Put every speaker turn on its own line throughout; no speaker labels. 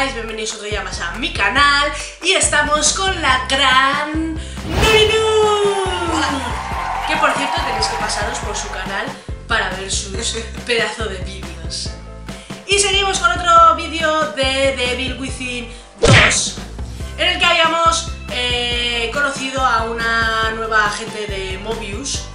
estáis? Bienvenidos otro día más a mi canal y estamos con la gran Nubinu, que por cierto tenéis que pasaros por su canal para ver sus pedazos de vídeos. Y seguimos con otro vídeo de Devil Within 2, en el que habíamos conocido a una nueva agente de Mobius,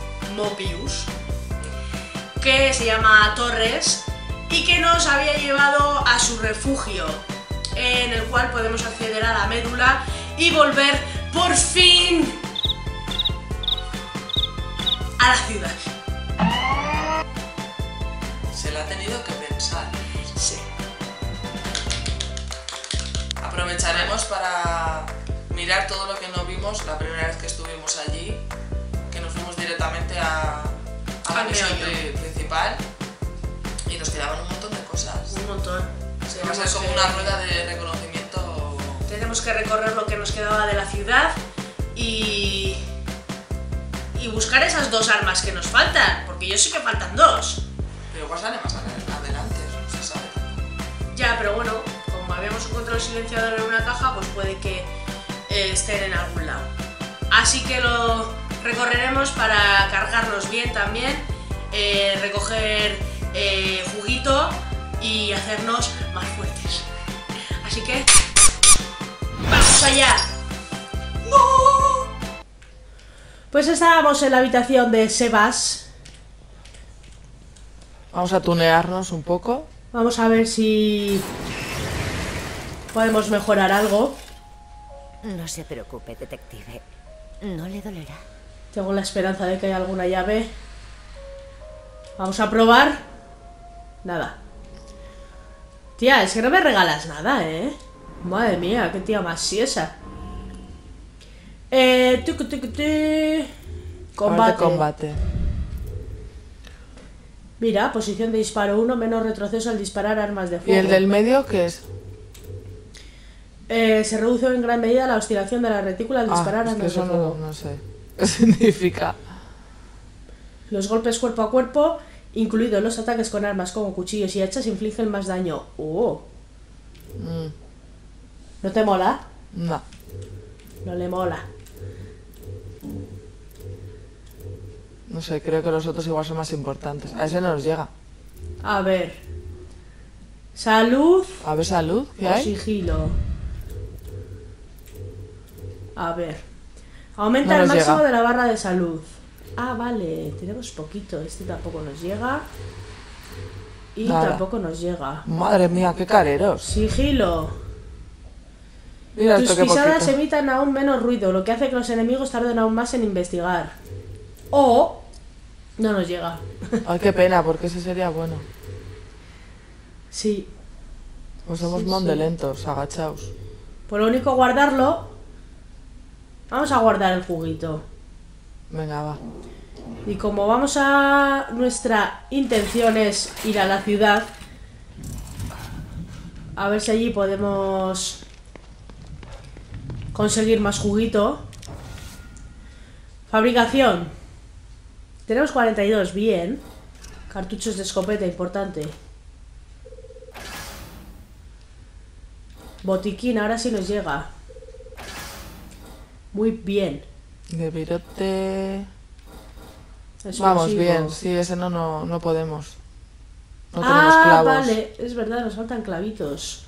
que se llama Torres, y que nos había llevado a su refugio, en el cual podemos acceder a la médula y volver por fin a la ciudad.
Se la ha tenido que pensar.
Sí.
Aprovecharemos para mirar todo lo que no vimos la primera vez que estuvimos allí, que nos fuimos directamente a la misión principal y nos quedaban un montón de cosas.
Un montón.
Va a ser como una rueda de reconocimiento.
Tenemos que recorrer lo que nos quedaba de la ciudad y buscar esas dos armas que nos faltan, porque yo sé que faltan dos.
Pero igual sale más adelante, eso no se sabe tampoco.
Ya, pero bueno, como habíamos encontrado el silenciador en una caja, pues puede que estén en algún lado. Así que lo recorreremos para cargarnos bien también, recoger juguito y hacernos más fuertes. Así que ¡vamos allá! ¡No! Pues estábamos en la habitación de Sebas.
Vamos a tunearnos un poco.
Vamos a ver si podemos mejorar algo.
No se preocupe, detective. No le dolerá.
Tengo la esperanza de que haya alguna llave. Vamos a probar. Nada. Tía, es que no me regalas nada, ¿eh? Madre mía, qué tía más siesa.
Combate.
Mira, posición de disparo 1, menos retroceso al disparar armas de
¿Y
fuego.
el del medio qué es?
Se reduce en gran medida la oscilación de la retícula al disparar
es que
armas de
eso
fuego.
no sé. ¿Qué significa?
Los golpes cuerpo a cuerpo, incluidos los ataques con armas como cuchillos y hachas, infligen más daño. ¡Oh! ¿No te mola?
No.
No le mola.
No sé, creo que los otros igual son más importantes. A ese no nos llega.
A ver. Salud
A ver, salud, ¿qué
o
hay?
sigilo. A ver. Aumenta
No
el
nos
máximo
llega.
de la barra de salud. Ah, vale. Tenemos poquito. Este tampoco nos llega. Y
Nada.
tampoco nos llega.
Madre mía, qué careros.
Sigilo.
Mira
Tus
esto, qué
pisadas
poquito.
emitan aún menos ruido, lo que hace que los enemigos tarden aún más en investigar. O no nos llega.
Ay, qué pena, porque ese sería bueno.
Sí.
Pues somos
Sí,
mondelentos, agachaos.
Por lo único guardarlo. Vamos a guardar el juguito.
Venga, va.
Y como vamos a... Nuestra intención es ir a la ciudad. A ver si allí podemos conseguir más juguito. Fabricación. Tenemos 42, bien. Cartuchos de escopeta, importante. Botiquín, ahora sí nos llega. Muy bien.
De virote.
Explosivo.
Vamos bien, sí, ese no podemos. No tenemos
Ah,
clavos.
vale, es verdad, nos faltan clavitos.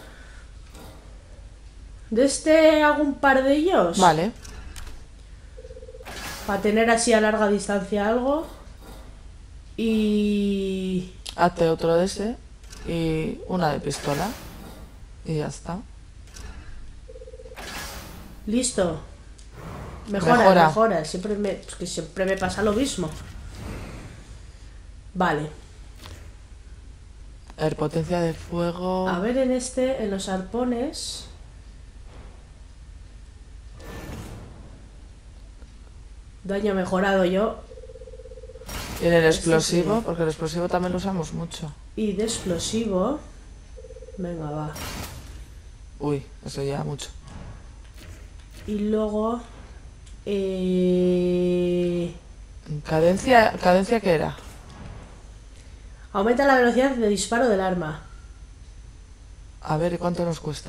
De este hago un par de ellos.
Vale.
Para tener así a larga distancia algo. Y...
Hazte otro de ese y una de pistola. Y ya está.
listo. Mejora.
Mejora.
Siempre me pasa lo mismo. Vale.
A ver, potencia de fuego.
A ver, en los arpones. Daño mejorado yo.
Y en el explosivo, porque el explosivo también lo usamos mucho.
Y de explosivo. Venga, va.
Uy, eso ya mucho.
Y luego...
¿Cadencia qué era?
Aumenta la velocidad de disparo del arma.
A ver, ¿y cuánto nos cuesta?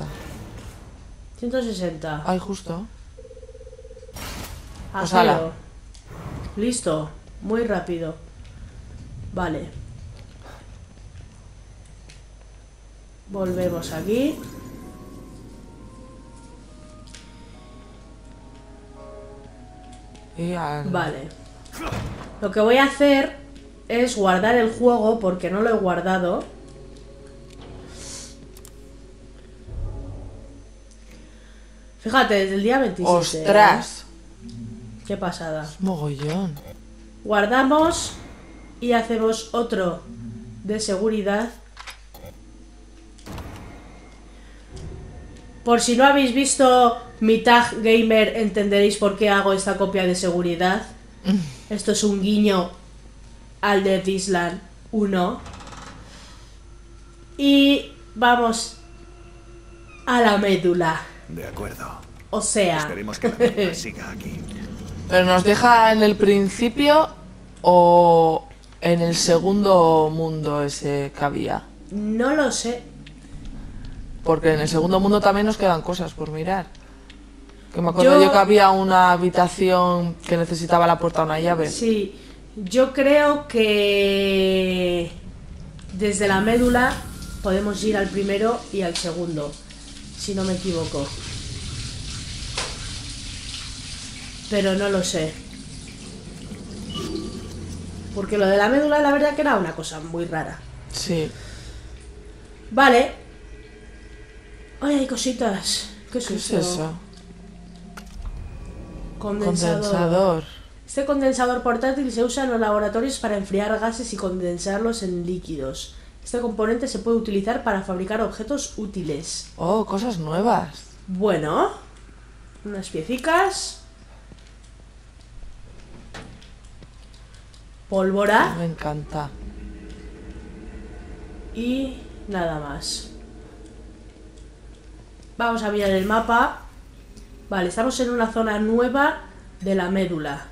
160.
Ay, justo. Pues
Acero.
ala.
Listo. Muy rápido. Vale. Volvemos aquí.
Y al...
Vale. Lo que voy a hacer es guardar el juego porque no lo he guardado. Fíjate, desde el día 27.
¡Ostras!
Qué pasada.
Mogollón.
Guardamos y hacemos otro de seguridad. Por si no habéis visto mi tag gamer, entenderéis por qué hago esta copia de seguridad. Esto es un guiño al Dead Island 1. Y vamos a la médula.
De acuerdo.
O sea,
Esperemos que la médula siga aquí.
¿Pero nos deja en el principio o en el segundo mundo ese que había?
no lo sé.
Porque en el segundo mundo también nos quedan cosas por mirar. Que me acuerdo yo que había una habitación que necesitaba la puerta a una llave.
Sí, yo creo que desde la médula podemos ir al primero y al segundo, si no me equivoco. Pero no lo sé. Porque lo de la médula la verdad que era una cosa muy rara.
Sí.
Vale. Ay, hay cositas. ¿Qué es
¿Qué es
esto?
eso?
Condensador. Este condensador portátil se usa en los laboratorios para enfriar gases y condensarlos en líquidos. Este componente se puede utilizar para fabricar objetos útiles.
Oh, cosas nuevas.
Bueno, unas piecicas. Pólvora
Me encanta.
y nada más. Vamos a mirar el mapa. Vale, estamos en una zona nueva de la médula.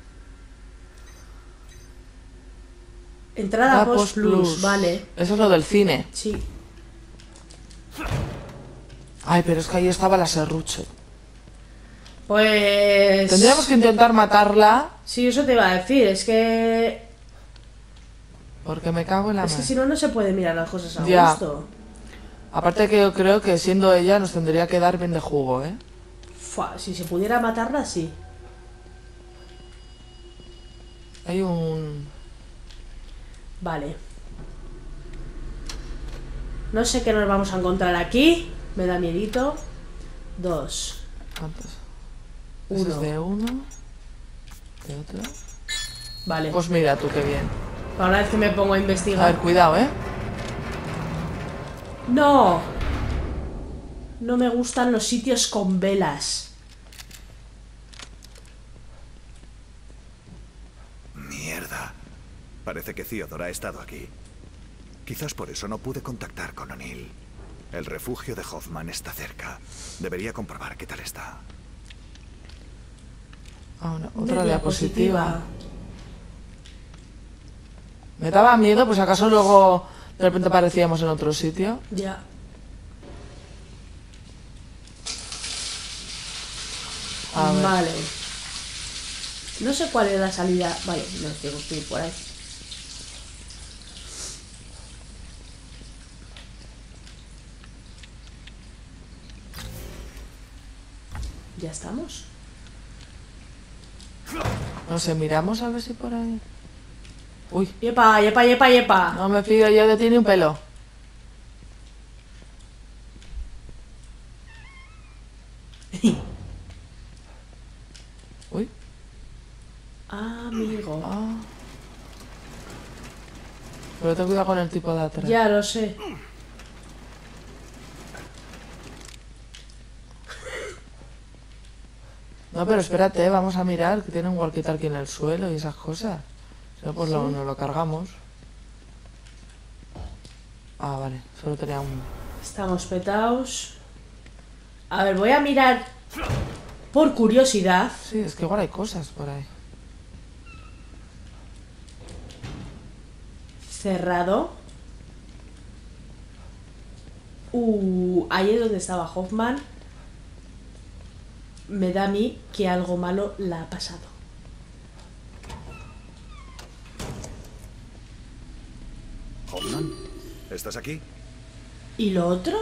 Entrada post plus, vale.
Eso es lo del cine.
Sí.
Ay, pero es que ahí estaba la serrucho.
Pues...
Tendríamos que intentar matarla
Sí, eso te iba a decir, es que...
porque me cago en la
Es que
mar.
si no, no se puede mirar las cosas a
Ya.
gusto.
Aparte que yo creo que siendo ella nos tendría que dar bien de jugo, ¿eh?
Fua, si se pudiera matarla, sí.
Hay un...
Vale. No sé qué nos vamos a encontrar aquí. Me da miedito. 2.
¿Cuántos? Ese
Uno.
es de uno. De otro.
Vale.
Pues mira tú qué bien.
Para una vez que me pongo a
A
investigar.
ver, cuidado, ¿eh?
¡No! No me gustan los sitios con velas.
Mierda. Parece que Theodore ha estado aquí. Quizás por eso no pude contactar con O'Neill. El refugio de Hoffman está cerca. Debería comprobar qué tal está.
Ah, otra diapositiva. Me daba miedo, pues acaso luego de repente aparecíamos en otro sitio.
Ya.
A ver.
Vale. No sé cuál es la salida. Vale, no tengo que ir por ahí. Ya estamos.
No sé, miramos a ver si por ahí... Uy,
Yepa, yepa, yepa, yepa.
no me fío yo de ti ni un pelo. Uy,
Amigo.
ah. Pero ten cuidado con el tipo de atrás.
Ya lo sé.
No, pero espérate, vamos a mirar que tiene un walkie-talkie en el suelo y esas cosas. Si no, pues nos lo cargamos. Ah, vale, solo tenía un...
Estamos petados. A ver, voy a mirar por curiosidad.
Sí, es que igual hay cosas por ahí.
Cerrado. Ahí es donde estaba Hoffman. Me da a mí que algo malo la ha pasado.
Hoffman, ¿estás aquí?
¿Y lo otro?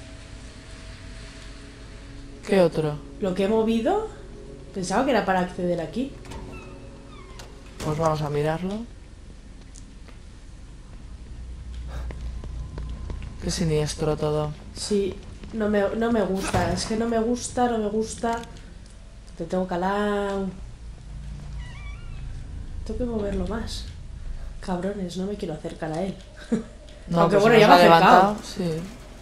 ¿Qué otro?
¿Lo que he movido? Pensaba que era para acceder aquí.
Pues vamos a mirarlo. Qué siniestro todo.
Sí, no me gusta. Es que no me gusta. Te tengo calado. Tengo que moverlo más. Cabrones, no me quiero acercar a él.
No,
Aunque
pues
bueno,
se
ya
nos
me he
ha
acercado.
levantado. Sí.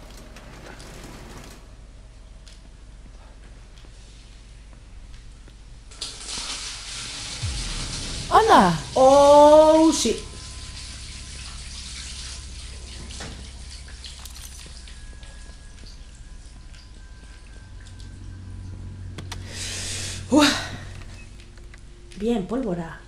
¡Anda!
¡Oh, sí! Uf. Bien, pólvora.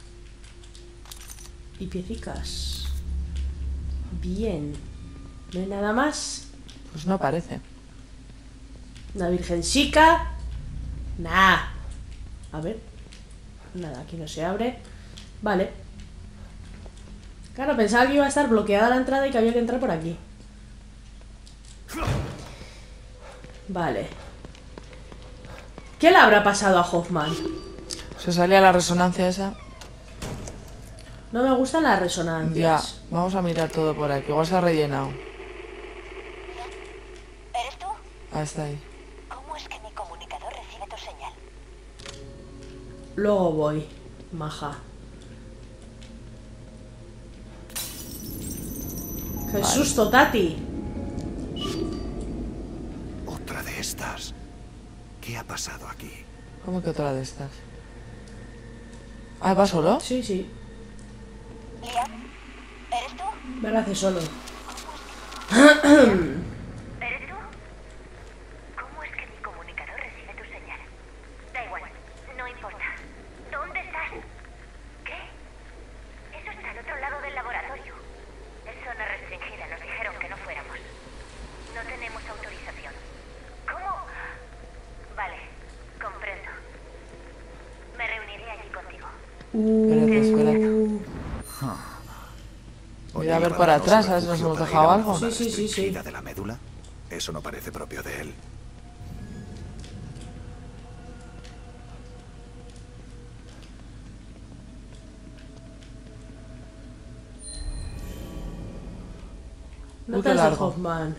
Y piecicas. Bien. ¿No hay nada más?
Pues no parece.
Una virgencica. Nah. A ver. Nada, aquí no se abre. Vale. Claro, pensaba que iba a estar bloqueada la entrada y que había que entrar por aquí. Vale. ¿Qué le habrá pasado a Hoffman?
Se salía la resonancia esa.
No me gustan las
Ya,
resonancias.
vamos a mirar todo por aquí. Igual se ha rellenado.
¿Eres tú?
Ah, está ahí.
¿Cómo es que mi comunicador recibe tu señal?
Luego voy, maja. ¡Qué susto, Tati!
Otra de estas. ¿Qué ha pasado aquí?
¿Cómo que otra de estas? Ah, ¿va solo?
Sí, sí.
Liam, ¿eres tú?
Me lo hace solo.
¿Eres tú? ¿Cómo es que mi comunicador recibe tu señal? Da igual, no importa. ¿Dónde estás? ¿Qué? Eso está al otro lado del laboratorio. Es zona restringida, nos dijeron que no fuéramos. No tenemos autorización. ¿Cómo? Vale, comprendo. Me reuniré allí contigo.
Espérate. Mira a ver por atrás, a ver si nos hemos dejado algo.
Sí, sí, sí, sí.
¿Restringida de la médula? Eso no parece propio de él.
No
Uy,
te
qué
has de
largo.
Hoffman.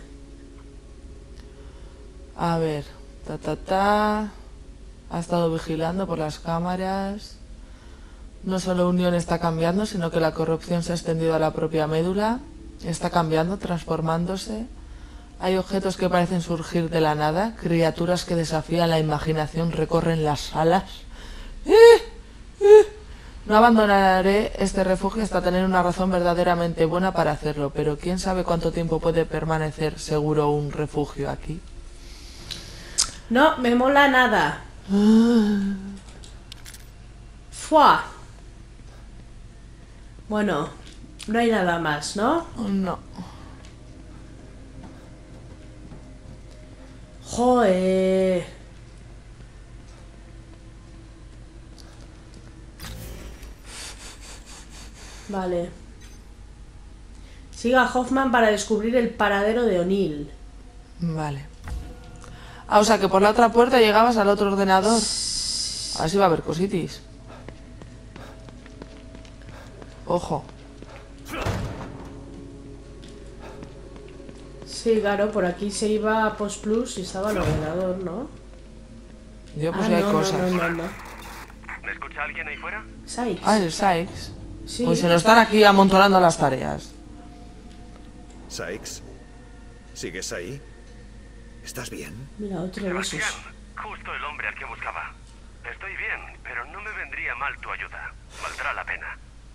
A ver. Ta. Ha estado vigilando por las cámaras. No solo Unión está cambiando, sino que la corrupción se ha extendido a la propia médula. Está cambiando, transformándose. Hay objetos que parecen surgir de la nada. Criaturas que desafían la imaginación recorren las salas. No abandonaré este refugio hasta tener una razón verdaderamente buena para hacerlo, pero quién sabe cuánto tiempo puede permanecer seguro un refugio aquí.
No me mola nada. Fua. Bueno, no hay nada más, ¿no?
No.
Joder. Vale. Siga a Hoffman para descubrir el paradero de O'Neill.
Vale. Ah, o sea que por la otra puerta llegabas al otro ordenador. Así va a haber cositis. Ojo.
Sí, claro, por aquí se iba a Post Plus y estaba el ordenador, ¿no?
Yo pues hay cosas.
No.
¿Me escucha alguien ahí fuera?
Sykes.
Ah, el Sykes.
Sí.
Pues se nos están aquí amontonando las tareas.
Sykes, ¿sigues ahí? ¿Estás bien?
Mira, otro de esos.
Sebastián, justo el hombre al que buscaba. Estoy bien, pero no me vendría mal tu ayuda. Valdrá la pena.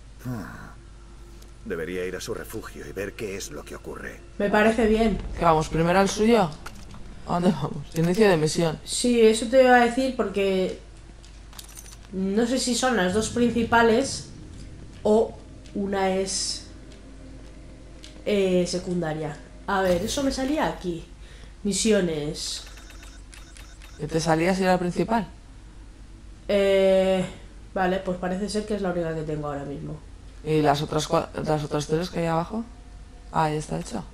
Debería ir a su refugio y ver qué es lo que ocurre.
Me parece bien.
¿Qué vamos? ¿Primero al suyo? ¿A dónde vamos? Inicio de misión.
Sí, eso te iba a decir porque no sé si son las dos principales o una es secundaria. A ver, eso me salía aquí. Misiones.
¿Y te salías y era la principal?
Vale, pues parece ser que es la única que tengo ahora mismo.
¿Y las otras tres que hay abajo? Ah, ya está hecho.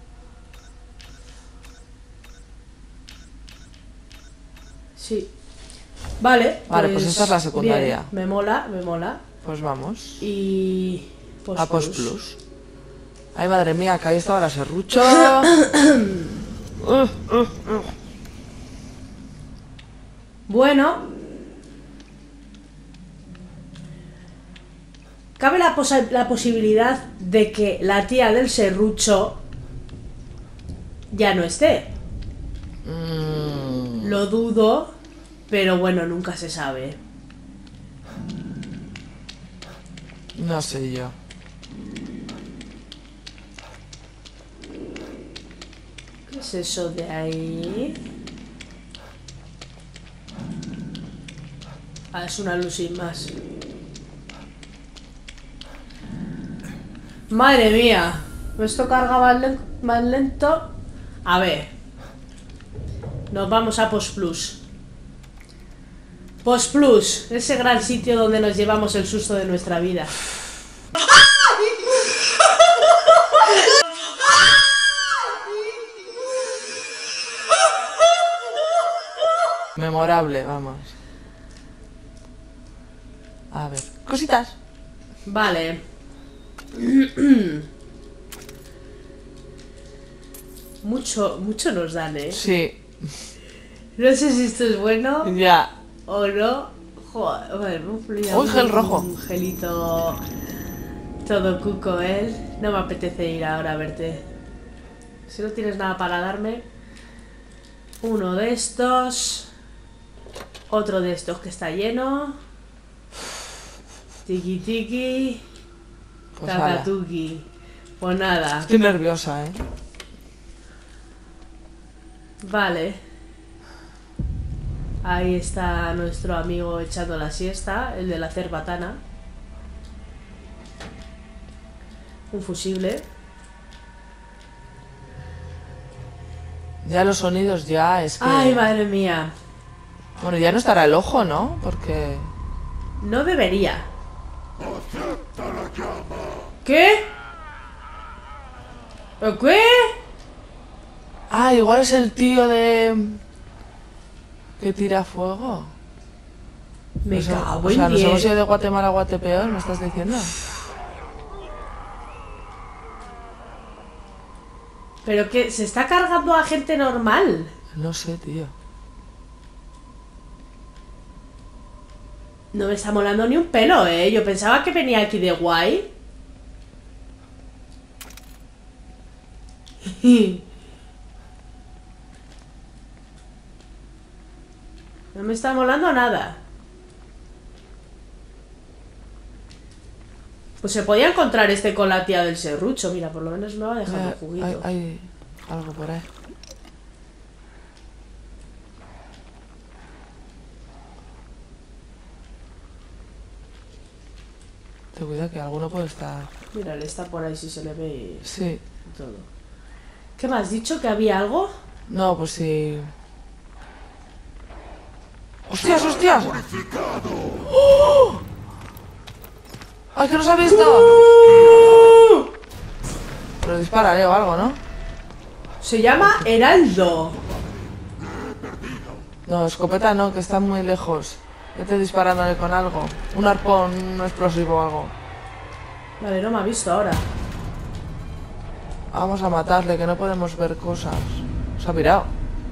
Sí. Vale,
pues esta es la secundaria.
Bien, me mola, me mola.
Pues vamos.
Y...
A Post Plus. Ay, madre mía, que ahí estaba la serrucho.
Bueno. Cabe la posibilidad de que la tía del serrucho ya no esté. Lo dudo, pero bueno, nunca se sabe.
No sé yo.
¿Qué es eso de ahí? Ah, es una luz sin más. Madre mía. Esto carga más lento. A ver. Nos vamos a Post Plus. Post Plus, ese gran sitio donde nos llevamos el susto de nuestra vida.
Memorable, vamos. A ver, cositas.
Vale. Mucho nos dan, ¿eh?
Sí.
No sé si esto es bueno
Ya.
o no. Joder, bueno,
Uy, gel rojo.
Un gelito todo cuco, él. No me apetece ir ahora a verte. Si no tienes nada para darme. Uno de estos. Otro de estos que está lleno. Tiki tiki.
Pues ala.
Takatuki. Pues nada.
Estoy nerviosa, ¿eh?
Vale. Ahí está nuestro amigo echando la siesta, el de la cerbatana. Un fusible.
Ya los sonidos ya es que...
Ay, madre mía.
Bueno, ya no estará el ojo, ¿no? Porque...
No debería. ¿Qué? ¿O qué?
Ah, igual es el tío de... que tira fuego.
Me
O sea,
cago
o sea,
en
nos hemos
10.
ido de Guatemala a Guatepeor, ¿me estás diciendo?
¿Pero qué? ¿Se está cargando a gente normal?
No sé, tío.
No me está molando ni un pelo, ¿eh? Yo pensaba que venía aquí de guay. No me está molando nada. Pues se podía encontrar este con la tía del serrucho. Mira, por lo menos me va a dejar un juguito.
Hay algo por ahí. Ten cuidado que alguno puede estar...
Mira, le está por ahí si se le ve y
Sí.
todo. ¿Qué me has dicho? ¿Que había algo?
No, pues sí... ¡Hostias, hostias! ¡Oh! ¡Ay, que nos ha visto! Pero dispárale o algo, ¿no?
Se llama Heraldo.
No, escopeta no, que está muy lejos. Vete disparándole con algo. Un arpón, un explosivo o algo.
Vale, no me ha visto ahora.
Vamos a matarle, que no podemos ver cosas. Se ha pirado.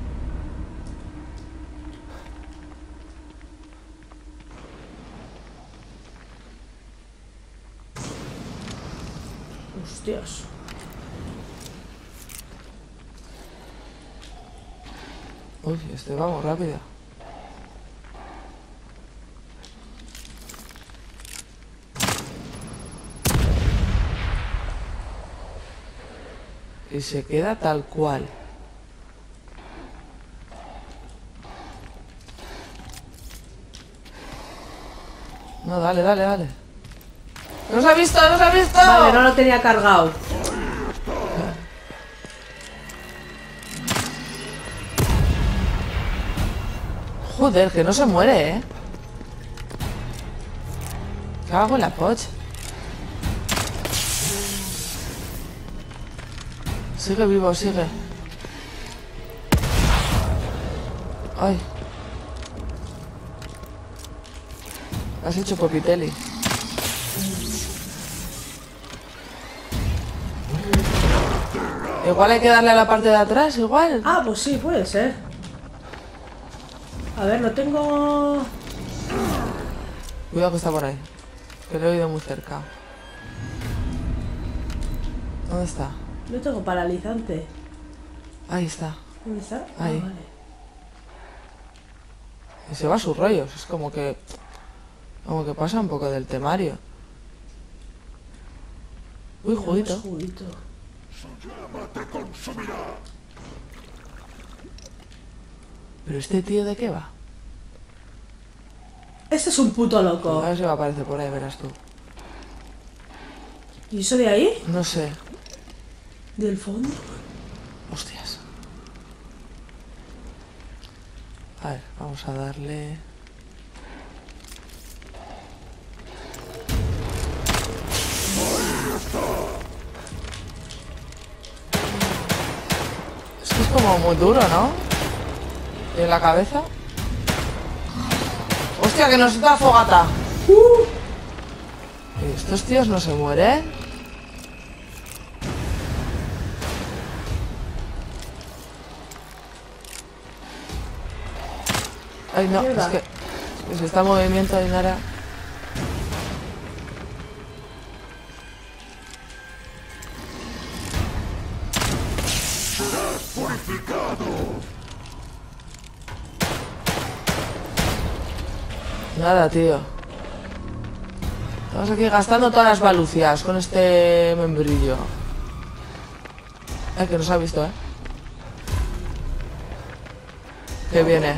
Hostias.
Uy, vamos rápido. Y se queda tal cual. No, dale, dale, dale. ¡Nos ha visto! ¡Nos ha visto!
Vale, no lo tenía cargado.
Joder, que no se muere, ¿eh? ¿Qué hago en la poch? Sigue vivo, sigue. Ay. Has hecho popitelli. Igual hay que darle a la parte de atrás, igual.
Ah, pues sí, puede ser. A ver, no tengo...
Cuidado que está por ahí. Que lo he oído muy cerca. ¿Dónde está?
No tengo paralizante.
Ahí está.
¿Dónde está?
Ahí.
Ah, vale.
Y se va a sus rollos. Es como que... Como que pasa un poco del temario. Uy, juguito.
Tenemos juguito.
¿Pero este tío de qué va?
Este es un puto loco.
A ver si va a aparecer por ahí, verás tú.
¿Y eso de ahí?
No sé.
¿Del fondo?
Hostias. A ver, vamos a darle... Es que es como muy duro, ¿no? ¿Y en la cabeza? ¡Hostia, que nos da fogata! ¿Y estos tíos no se mueren? Ay, no,
Mierda.
es que se está en movimiento ahí, Nara. Nada, tío. Estamos aquí gastando todas las balucias con este membrillo. Que nos ha visto, ¿eh? Que viene.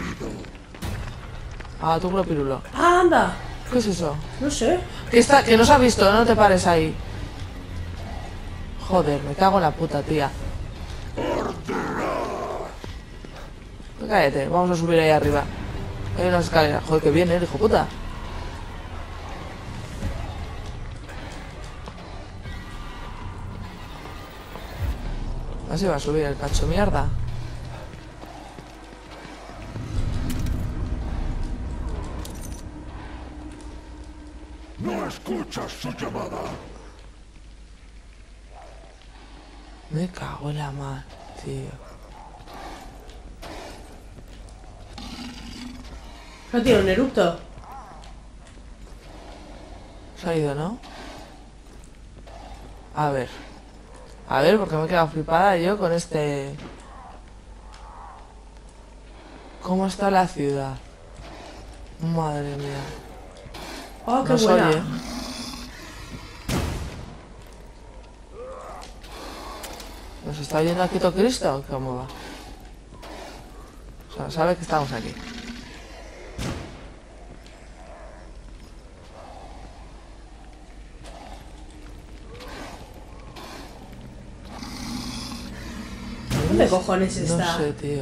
Ah, tu pirulo.
¡Ah, anda!
¿Qué es eso?
No sé.
Que nos ha visto, no te pares ahí. Joder, me cago en la puta, tía. Cállate, vamos a subir ahí arriba. Hay unas escaleras. Joder, que viene, hijo puta. Así va a subir el cacho mierda.
No escuchas su llamada.
Me cago en la mar, tío.
No tiene un eructo.
Se ha ido, ¿no? A ver. A ver, porque me he quedado flipada yo con este... ¿Cómo está la ciudad? Madre mía.
¡Oh, qué
Nos
buena!
oye. ¿Nos está oyendo aquí todo Cristo? ¿Cómo va? O sea, sabe que estamos aquí.
¿Dónde cojones está?
No sé, tío.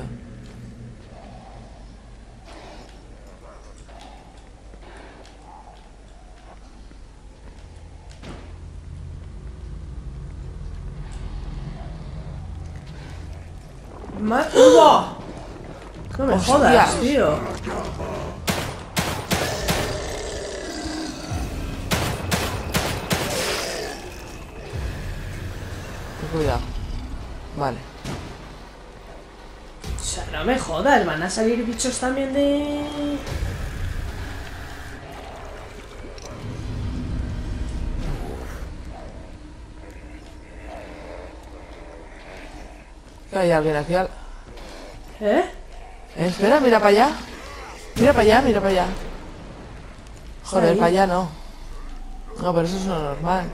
¡Hugo! No me
Hostias.
jodas, tío.
Cuidado. Vale.
O sea, no me jodas, van a salir bichos también de...
¿Que hay alguien aquí?
¿Eh?
Espera, mira para allá. Mira para allá, mira para allá. Joder,
Ahí.
para allá no. No, pero eso es lo normal.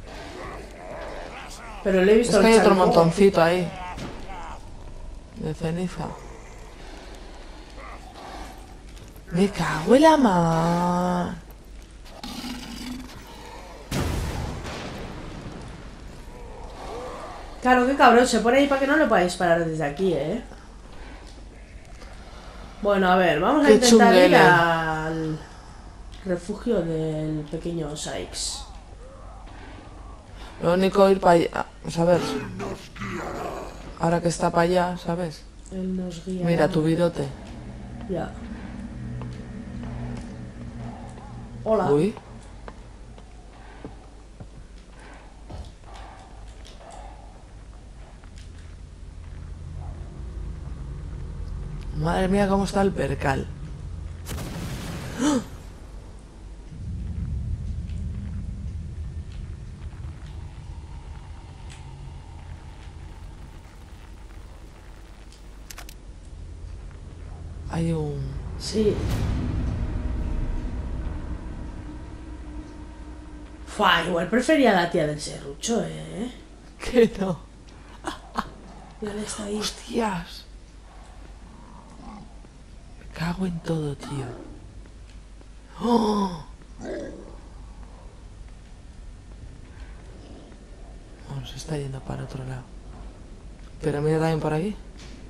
Pero le he
Es
visto
que hay
el
otro
chaleco.
montoncito ahí. De ceniza. Me cago en la mar.
Claro, qué cabrón, se pone ahí para que no le pueda disparar desde aquí, ¿eh? Bueno, a ver, vamos a
Qué
intentar ir
chunguele.
al refugio del pequeño Sykes.
Lo único ir para allá. A ver. Ahora que está para allá, ¿sabes?
Él nos guía.
Mira tu virote.
Ya. Hola.
Uy. Madre mía, cómo está el percal. ¡Ah! Hay un...
Sí. Fua, igual prefería a la tía del serrucho, ¿eh?
¿Qué no?
Ya le está ahí.
¡Hostias! Me cago en todo, tío. ¡Oh! Bueno, se está yendo para otro lado. Pero mira también por aquí.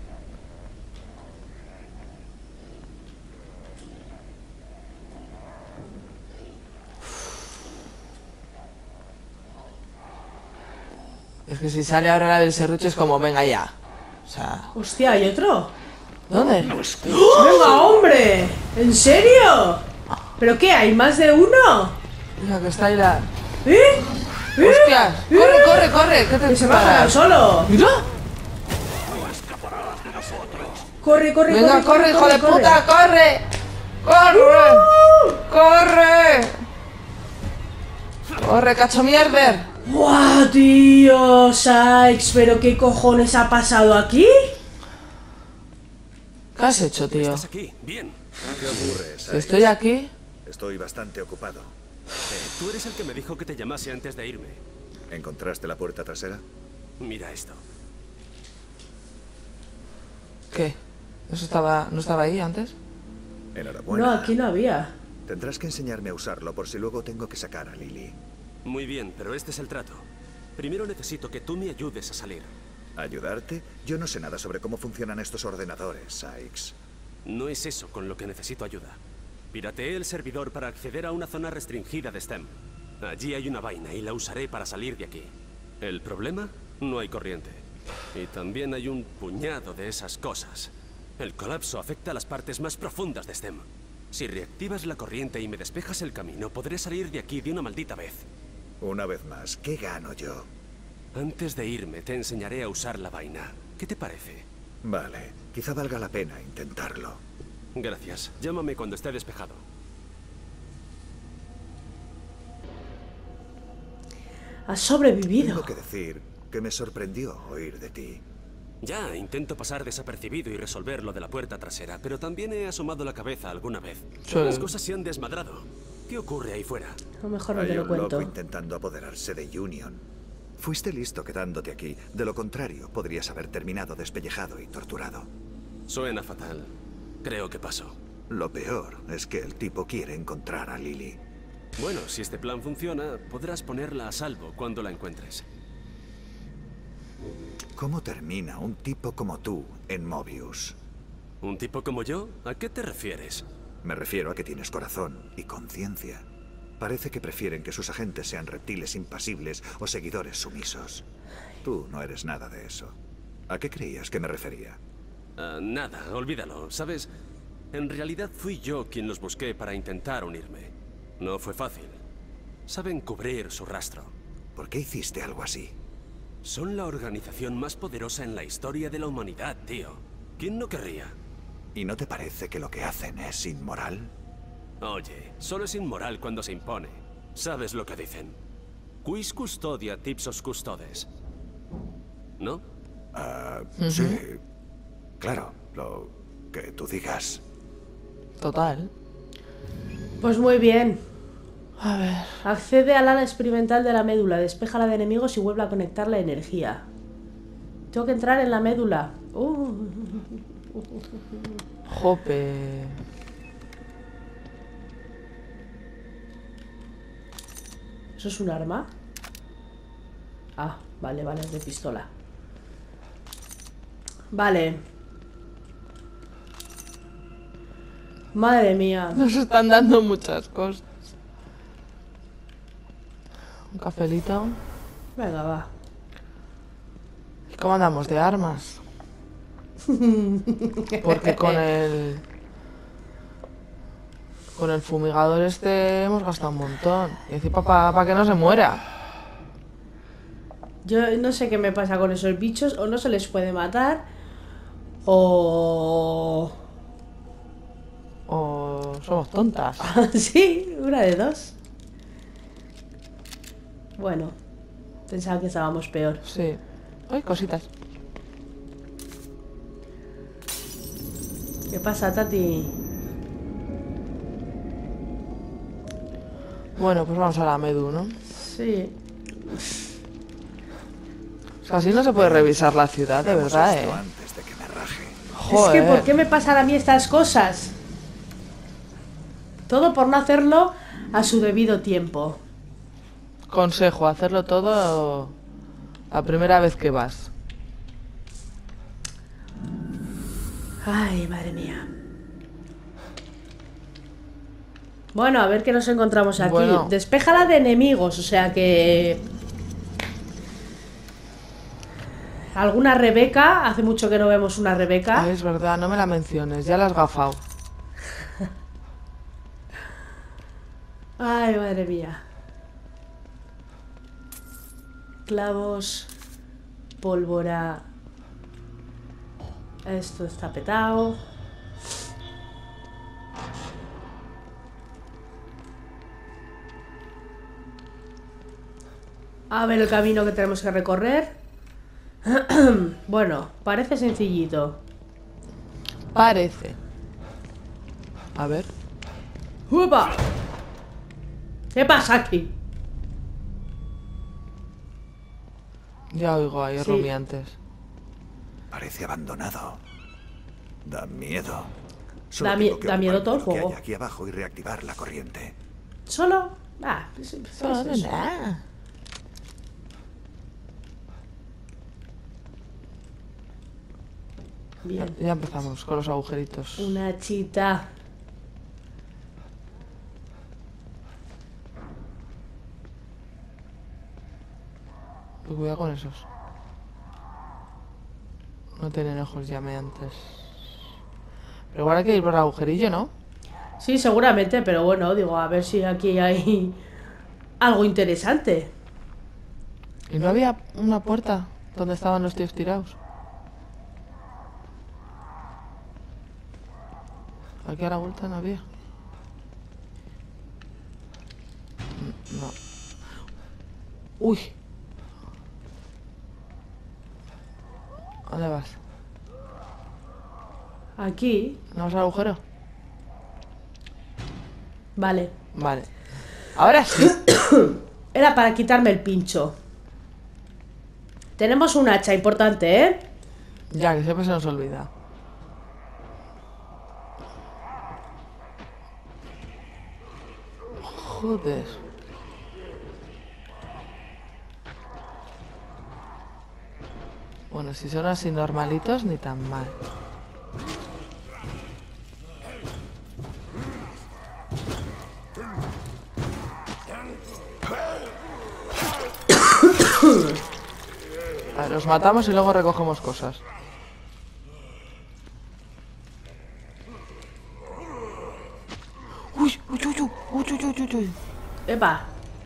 Es que si sale ahora la del serrucho es como, venga ya. O sea...
Hostia, ¿hay otro?
¿Dónde?
¡Venga, hombre! ¿En serio? ¿Pero qué? ¿Hay más de uno?
Mira que está ahí la...
¿Eh?
¡Hostias! ¡Corre, corre, corre! ¿Qué te
¡Que se va a parar
paras?
solo!
¡Mira!
¡Corre, corre,
¡Venga, corre, hijo de puta! ¡Corre! ¡Corre! ¡Corre! ¡Corre, cacho mierder!
¡Buah, tío! Sykes, ¿pero qué cojones ha pasado aquí?
¿Qué has hecho, tío?
Estás aquí, bien.
¿Qué ocurre,
Si
Sykes?
estoy aquí...
Estoy bastante ocupado.
Tú eres el que me dijo que te llamase antes de irme.
¿Encontraste la puerta trasera?
Mira esto.
¿Qué? ¿Eso estaba... no estaba ahí antes?
Enhorabuena.
No, aquí no había.
Tendrás que enseñarme a usarlo por si luego tengo que sacar a Lily.
Muy bien, pero este es el trato. Primero necesito que tú me ayudes a salir.
¿Ayudarte? Yo no sé nada sobre cómo funcionan estos ordenadores, Sykes.
No es eso con lo que necesito ayuda. Pirateé el servidor para acceder a una zona restringida de STEM. Allí hay una vaina y la usaré para salir de aquí. ¿El problema? No hay corriente. Y también hay un puñado de esas cosas. El colapso afecta a las partes más profundas de STEM. Si reactivas la corriente y me despejas el camino, podré salir de aquí de una maldita vez.
Una vez más, ¿qué gano yo?
Antes de irme, te enseñaré a usar la vaina. ¿Qué te parece?
Vale, quizá valga la pena intentarlo.
Gracias. Llámame cuando esté despejado.
Has sobrevivido.
Tengo que decir que me sorprendió oír de ti.
Ya, intento pasar desapercibido y resolver lo de la puerta trasera, pero también he asomado la cabeza alguna vez.
Sí.
Las cosas se han desmadrado. ¿Qué ocurre ahí fuera?
A lo mejor no
Hay
te lo
un
cuento.
loco intentando apoderarse de Union. Fuiste listo quedándote aquí. De lo contrario, podrías haber terminado despellejado y torturado.
Suena fatal. Creo que pasó.
Lo peor es que el tipo quiere encontrar a Lily.
Bueno, si este plan funciona, podrás ponerla a salvo cuando la encuentres.
¿Cómo termina un tipo como tú en Mobius?
¿Un tipo como yo? ¿A qué te refieres?
Me refiero a que tienes corazón y conciencia. Parece que prefieren que sus agentes sean reptiles impasibles o seguidores sumisos. Tú no eres nada de eso. ¿A qué creías que me refería?
Nada, olvídalo. ¿Sabes? En realidad fui yo quien los busqué para intentar unirme. No fue fácil. Saben cubrir su rastro.
¿Por qué hiciste algo así?
Son la organización más poderosa en la historia de la humanidad, tío. ¿Quién no querría?
¿Y no te parece que lo que hacen es inmoral?
Oye, solo es inmoral cuando se impone. ¿Sabes lo que dicen? Quis custodia tipsos custodes. ¿No?
Sí. Claro, lo que tú digas.
Total.
Pues muy bien.
A ver...
Accede al ala experimental de la médula, despéjala de enemigos y vuelve a conectar la energía. Tengo que entrar en la médula.
Jope...
¿Eso es un arma? Ah, vale, vale, es de pistola. Vale. Madre mía.
Nos están dando muchas cosas. Un cafelito.
Venga, va.
¿Y cómo andamos de armas? Porque con el fumigador este hemos gastado un montón. Y encima para que no se muera.
Yo no sé qué me pasa con esos bichos. O no se les puede matar. O
somos tontas.
sí, una de dos. Bueno, pensaba que estábamos peor.
Sí. Ay, cositas.
¿Qué pasa, Tati?
Bueno, pues vamos a la Medu, ¿no?
Sí.
O sea, así no se puede revisar la ciudad, de
Hemos
verdad,
esto antes de que me raje.
Joder.
Es que ¿por qué me pasan a mí estas cosas? Todo por no hacerlo a su debido tiempo.
Consejo, hacerlo todo la primera vez que vas.
Ay, madre mía. Bueno, a ver qué nos encontramos aquí.
Bueno.
Despéjala de enemigos, o sea que... ¿Alguna Rebeca? Hace mucho que no vemos una Rebeca.
Ay, es verdad, no me la menciones, ya la has gafado.
Ay, madre mía. Clavos. Pólvora. Esto está petado. A ver el camino que tenemos que recorrer. Bueno, parece sencillito.
Parece. A ver.
¡Upa! ¿Qué pasa aquí?
Ya oigo ahí
Sí.
rumiantes.
Parece abandonado. Da miedo.
Da
tengo que
da miedo
ocuparme
todo el
de lo que
juego.
hay aquí abajo y reactivar la corriente.
¿Solo? Ah, pues
Solo de
eso.
nada.
Bien.
Ya empezamos con los agujeritos.
Una chita.
Cuidado con esos. No tienen ojos llameantes. Pero igual hay que ir por el agujerillo, ¿no?
Sí, seguramente, pero bueno, digo, a ver si aquí hay algo interesante.
¿Y no había una puerta donde estaban los tíos tirados? Aquí a la vuelta no había. No. Uy. ¿Dónde vas?
Aquí,
¿No vas al agujero?
vale.
Vale. Ahora sí.
Era para quitarme el pincho. Tenemos un hacha importante, ¿eh?
Ya, que siempre se nos olvida. Joder. Bueno, si son así normalitos, ni tan mal. A ver, los matamos y luego recogemos cosas. Uy, uy, uy, uy, uy, uy, uy, uy, uy.
Epa.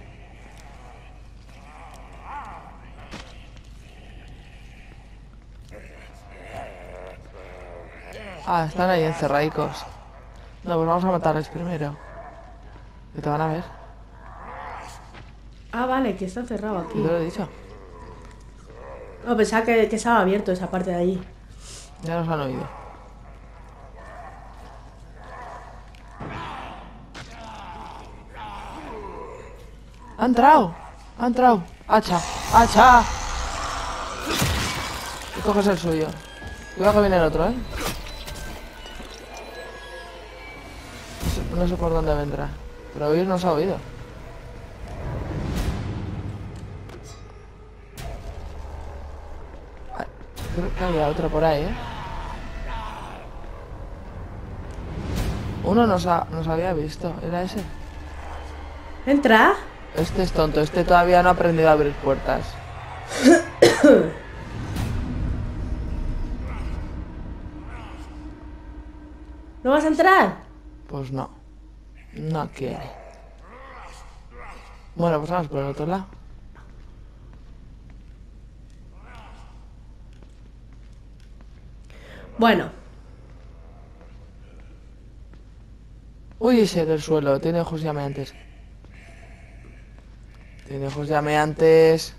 Ah, están ahí encerradicos. No, pues vamos a matarles primero. Que te van a ver.
Ah, vale, que está cerrado
Yo
aquí.
te lo he dicho.
No, pensaba que estaba abierto esa parte de allí.
Ya nos han oído. ¡Ha entrado! ¡Ha entrado! ¡Hacha! ¡Hacha! Y coges el suyo. Cuidado que viene el otro, ¿eh? No sé por dónde vendrá. Pero oír nos ha oído. Ay, creo que había otro por ahí, ¿eh? Uno nos había visto. ¿Era ese?
Entra.
Este es tonto. Este todavía no ha aprendido a abrir puertas.
¿No vas a entrar?
Pues no. No quiere. Bueno, pues vamos por el otro lado.
Bueno.
Uy, ese del suelo. Tiene ojos llameantes. Tiene ojos llameantes.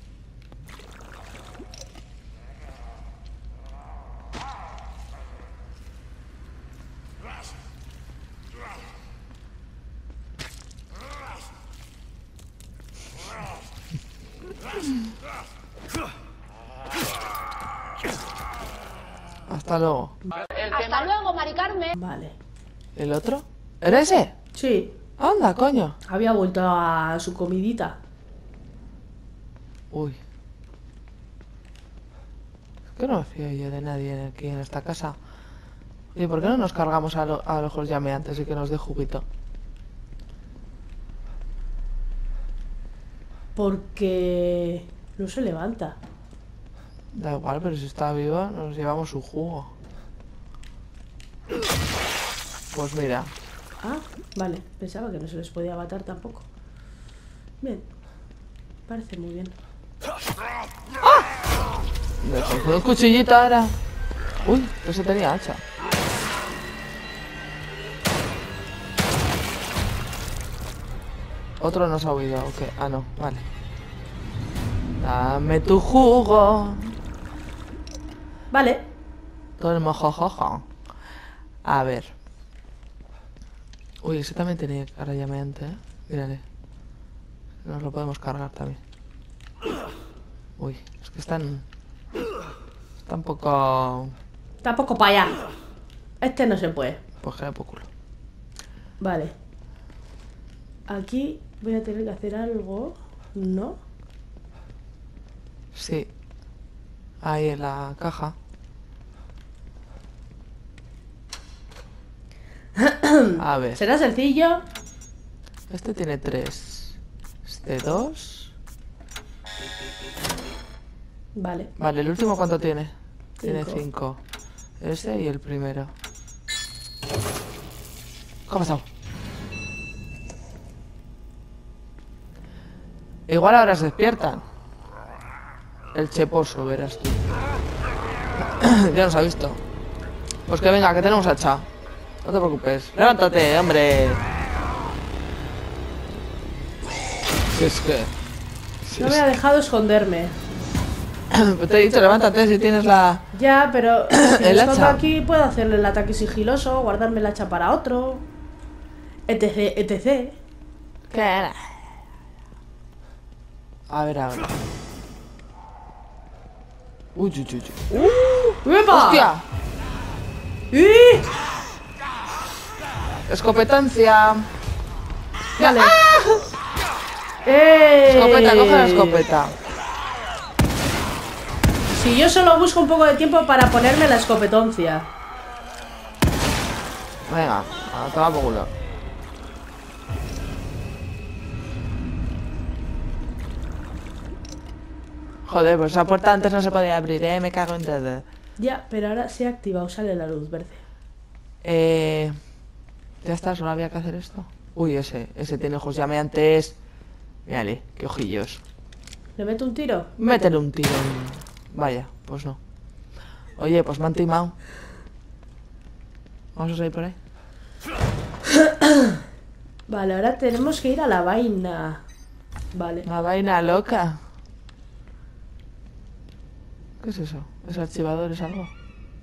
Hasta luego.
Hasta luego, Mari Carmen.
Vale.
¿El otro? ¿Era ese?
Sí.
Anda, coño.
Había vuelto a su comidita.
Uy. Es que no me fío yo de nadie aquí en esta casa. ¿Y por qué no nos cargamos a los ojos llameantes y que nos dé juguito?
Porque no se levanta.
Da igual, pero si está viva nos llevamos su jugo. Pues mira.
Ah, vale. Pensaba que no se les podía matar tampoco. Bien. Parece muy bien.
Me cogió un cuchillito ahora. Uy, que se tenía hacha. Otro nos ha huido, ¿o qué? Ah, no, vale. Dame tu jugo.
Vale.
Todo el mojojojo. A ver. Uy, ese también tenía cara llameante, ¿eh? Mírale. Nos lo podemos cargar también. Uy, es que están... Está un poco...
Tampoco para allá. Este no se puede.
Pues que por culo.
Vale. Aquí voy a tener que hacer algo. ¿No?
Sí. Ahí en la caja. A ver.
Será sencillo.
Este tiene 3. Este 2.
Vale.
Vale, ¿el último cuánto tiene? Tiene
5.
5. Ese y el primero. ¿Qué ha pasado? Igual ahora se despiertan. El cheposo, verás tú. Ya nos ha visto. Pues que venga, que tenemos hacha. No te preocupes. Levántate, hombre. Si es que...
No me ha dejado esconderme.
Te he dicho, levántate si tienes la...
Ya, pero si me
El
escondo
hacha.
aquí puedo hacerle el ataque sigiloso, guardarme el hacha para otro. Etc, etc.
¿Qué era? A ver, ahora. Uy, uy, uy, uy.
¡Epa!
¡Hostia!
¡Y!
Escopetancia.
Vale. ¡Eh!
Escopeta, coge la escopeta.
Si yo solo busco un poco de tiempo para ponerme la escopetoncia.
Venga, a tomar por culo. Joder, pues esa puerta antes no se podía abrir, me cago en todo.
Ya, pero ahora se ha activado, sale la luz verde.
Ya está, solo había que hacer esto. Uy, ese tiene ojos llameantes. Mírale, qué ojillos.
¿Le meto un tiro?
Métele un tiro. Vaya, pues no. Oye, pues me han timado. Vamos a salir por ahí.
Vale, ahora tenemos que ir a la vaina. Vale.
Una vaina loca. ¿Qué es eso? ¿Es archivador? ¿Es algo?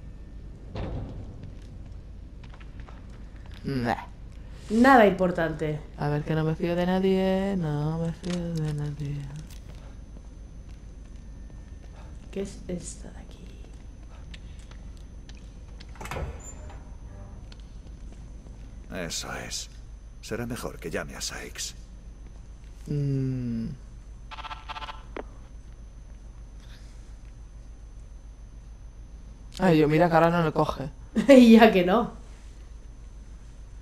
Nah.
Nada importante.
A ver, que no me fío de nadie. No me fío de nadie.
¿Qué es esta de aquí?
Eso es. Será mejor que llame a Sykes.
Ay, yo mira que ahora no le coge.
Y ya que no.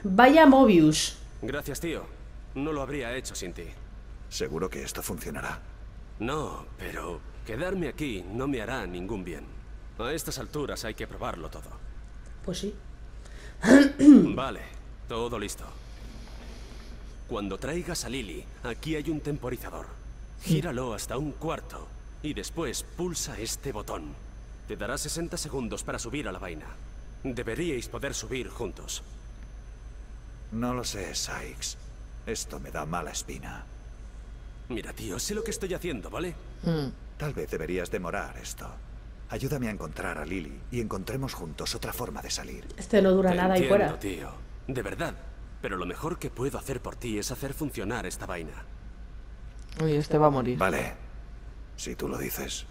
Vaya Mobius.
Gracias, tío. No lo habría hecho sin ti.
¿Seguro que esto funcionará?
No, pero quedarme aquí no me hará ningún bien. A estas alturas hay que probarlo todo.
Pues sí.
Vale, todo listo. Cuando traigas a Lily, aquí hay un temporizador. Gíralo hasta un cuarto y después pulsa este botón. Te dará 60 segundos para subir a la vaina. Deberíais poder subir juntos.
No lo sé, Sykes. Esto me da mala espina.
Mira, tío, sé lo que estoy haciendo, ¿vale?
Tal vez deberías demorar esto. Ayúdame a encontrar a Lily y encontremos juntos otra forma de salir.
Este no dura nada ahí fuera.
Tío. De verdad. Pero lo mejor que puedo hacer por ti es hacer funcionar esta vaina.
Uy, este va a morir.
Vale. Si tú lo dices.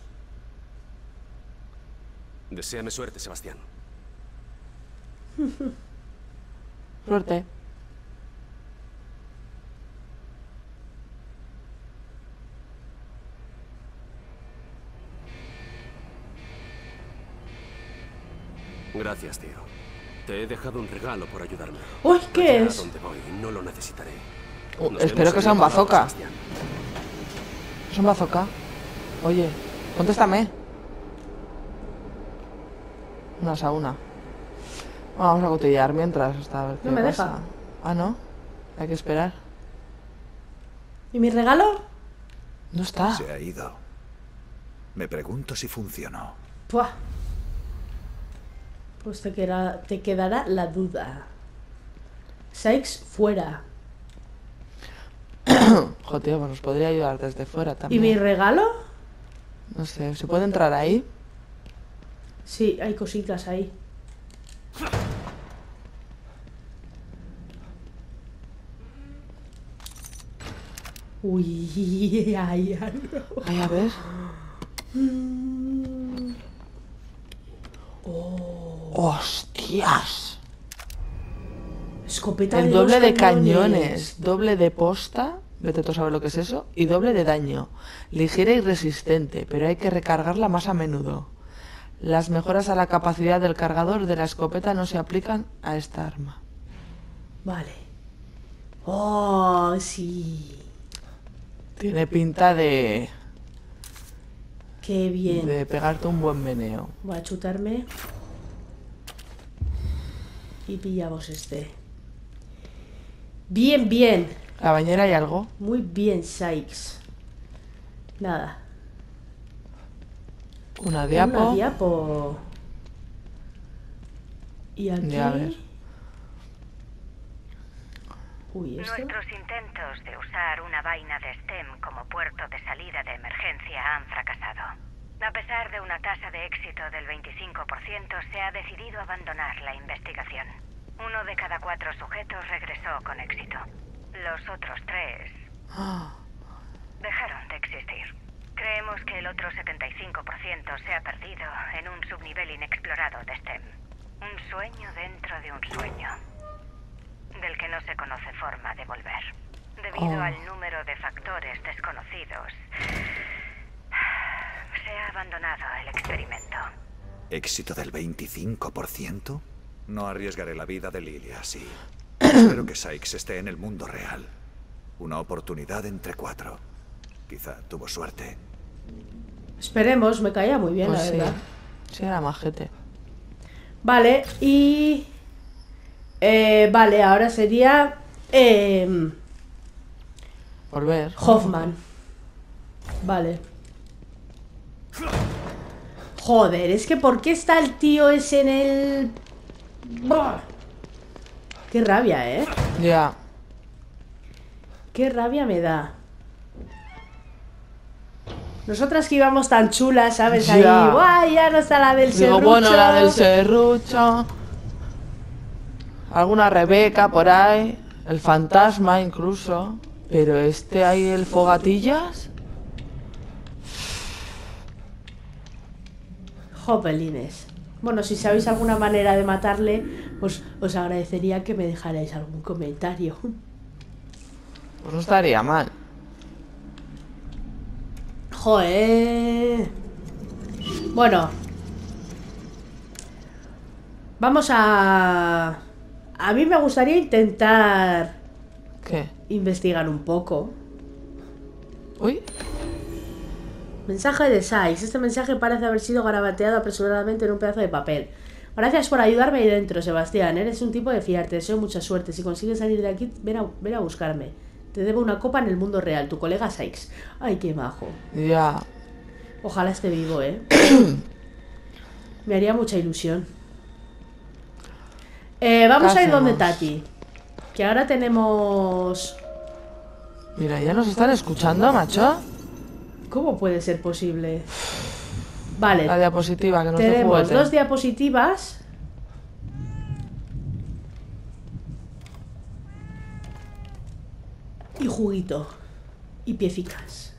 Deséame suerte, Sebastián.
Suerte.
Gracias, tío. Te he dejado un regalo por ayudarme.
Uy, ¿qué
Allá
es?
donde voy, no lo necesitaré.
Espero que sea un bazooka. ¿Es un bazooka? Oye, contéstame. Una sauna. Vamos a cotillar mientras hasta ver qué
No me
pasa.
deja.
Ah, ¿no? Hay que esperar.
¿Y mi regalo?
No está.
Se ha ido. Me pregunto si funcionó.
Puah. Pues te quedará la duda. Sykes fuera.
Joder, tío, pues nos podría ayudar desde fuera
¿Y
también.
mi regalo?
No sé, ¿se puede entrar ahí?
Sí, hay cositas ahí. Uy, ay, ay.
Ay, a ver. ¡Hostias!
Escopeta
El
de
doble
dos
de cañones, doble de posta, vete tú a saber lo que es eso, y doble de daño. Ligera y resistente, pero hay que recargarla más a menudo. Las mejoras a la capacidad del cargador de la escopeta no se aplican a esta arma.
Vale. Oh, sí.
Tiene pinta de
Qué bien.
pegarte un buen meneo.
Voy a chutarme. Y pillamos este. Bien, bien.
¿La bañera hay algo?
Muy bien, Sykes. Nada.
Una diapo.
Una diapo. Y aquí...
Ya, a ver.
Uy, ¿esto?
Nuestros intentos de usar una vaina de STEM como puerto de salida de emergencia han fracasado. A pesar de una tasa de éxito del 25%, se ha decidido abandonar la investigación. 1 de cada 4 sujetos regresó con éxito. Los otros 3 dejaron de existir. Creemos que el otro 75% se ha perdido en un subnivel inexplorado de STEM. Un sueño dentro de un sueño, del que no se conoce forma de volver. Debido al número de factores desconocidos, se ha abandonado el experimento.
¿Éxito del 25%? No arriesgaré la vida de Lily así. Espero que Sykes esté en el mundo real. Una oportunidad entre 4. Quizá tuvo suerte.
Esperemos, me caía muy bien,
Pues
la
sí.
verdad.
Sí, era majete.
Vale, y... vale, ahora sería...
Volver.
Hoffman. Vale. Joder, es que ¿por qué está el tío ese en el...? ¡Buah! Qué rabia, ¿eh?
Ya.
Qué rabia me da. Nosotras que íbamos tan chulas, ¿sabes? Ahí,
Ya.
¡guay! Ya no está la del
Digo,
serrucho.
bueno, la del serrucho. Alguna Rebeca por ahí. El fantasma incluso. Pero este ahí, el fogatillas.
Jopelines. Bueno, si sabéis alguna manera de matarle, pues os agradecería que me dejarais algún comentario.
Pues no estaría mal.
Joder. Bueno. Vamos a A mí me gustaría intentar
¿Qué?
investigar un poco.
Uy.
Mensaje de Sykes. Este mensaje parece haber sido garabateado apresuradamente en un pedazo de papel. Gracias por ayudarme ahí dentro, Sebastián. Eres un tipo de fiar. Te deseo mucha suerte. Si consigues salir de aquí, ven a buscarme. Te debo una copa en el mundo real. Tu colega Sykes. Ay, qué majo.
Ya.
Ojalá esté vivo, ¿eh? Me haría mucha ilusión. Vamos a ir donde Tati. Que ahora tenemos...
Mira, ya nos están escuchando, macho.
¿Cómo puede ser posible? Vale.
La diapositiva que nos dé
Tenemos
juguete.
2 diapositivas. Y juguito. Y piecicas.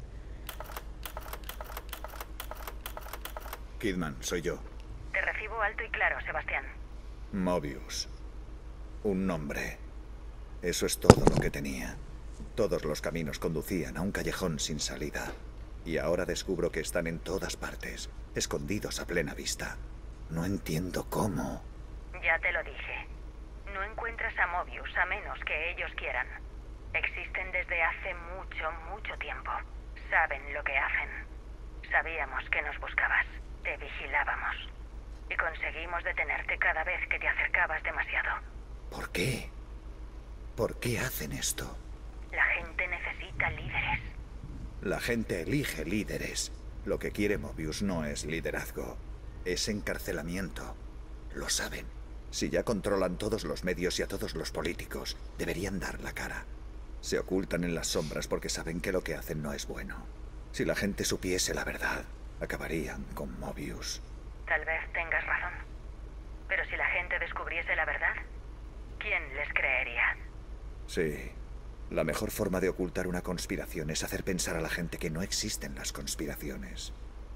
Kidman, soy yo.
Te recibo alto y claro, Sebastián.
Mobius. Un nombre. Eso es todo lo que tenía. Todos los caminos conducían a un callejón sin salida. Y ahora descubro que están en todas partes, escondidos a plena vista. No entiendo cómo.
Ya te lo dije. No encuentras a Mobius a menos que ellos quieran. Existen desde hace mucho tiempo. Saben lo que hacen. Sabíamos que nos buscabas. Te vigilábamos. Y conseguimos detenerte cada vez que te acercabas demasiado.
¿Por qué? ¿Por qué hacen esto?
La gente necesita líderes.
La gente elige líderes. Lo que quiere Mobius no es liderazgo, es encarcelamiento. Lo saben. Si ya controlan todos los medios y a todos los políticos, deberían dar la cara. Se ocultan en las sombras porque saben que lo que hacen no es bueno. Si la gente supiese la verdad, acabarían con Mobius.
Tal vez tengas razón. Pero si la gente descubriese la verdad, ¿quién les creería?
Sí. La mejor forma de ocultar una conspiración es hacer pensar a la gente que no existen las conspiraciones.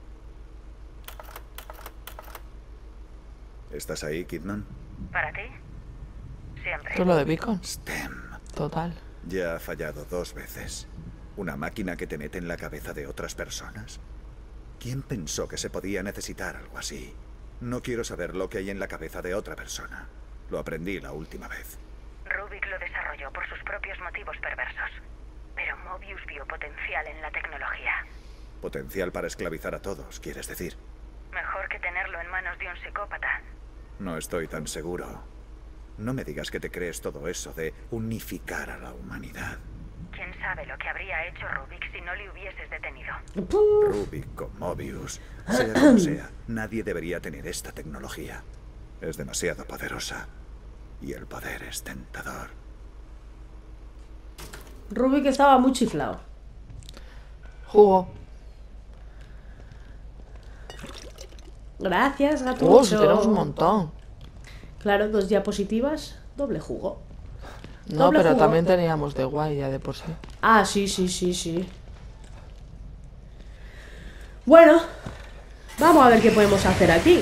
¿Estás ahí, Kidman?
¿Para ti? Siempre.
¿Tú lo de Beacon?
STEM.
Total.
Ya ha fallado 2 veces. ¿Una máquina que te mete en la cabeza de otras personas? ¿Quién pensó que se podía necesitar algo así? No quiero saber lo que hay en la cabeza de otra persona. Lo aprendí la última vez.
Rubik lo desarrolló por sus propios motivos perversos. Pero Mobius vio potencial en la tecnología.
Potencial para esclavizar a todos, ¿quieres decir?
Mejor que tenerlo en manos de un psicópata.
No estoy tan seguro. No me digas que te crees todo eso de unificar a la humanidad.
¿Quién sabe lo que habría hecho Rubik si no le hubieses detenido?
Rubik con Mobius. Sea como sea, nadie debería tener esta tecnología. Es demasiado poderosa. Y el poder es tentador.
Rubik estaba muy chiflado.
Jugo.
Gracias, gatucho.
Si tenemos un montón.
Claro, 2 diapositivas, doble jugo.
No,
Doble
pero
jugo.
también teníamos de guay ya de por sí.
Ah, sí. Bueno, vamos a ver qué podemos hacer aquí.